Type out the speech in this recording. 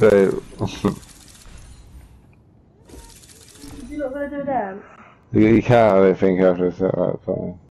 So, You're not going to do a dance? you can, I don't think, after a set like that.